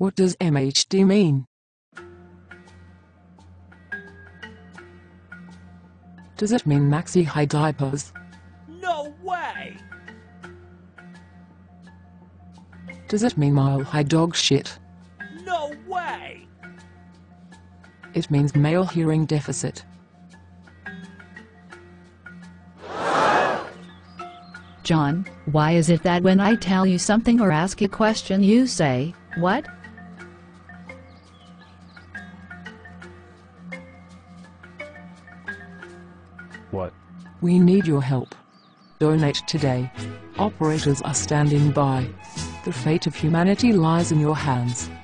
What does MHD mean? Does it mean maxi high diapers? No way! Does it mean mile high dog shit? No way! It means male hearing deficit. John, why is it that when I tell you something or ask a question you say, "What?" What? We need your help. Donate today. Operators are standing by. The fate of humanity lies in your hands.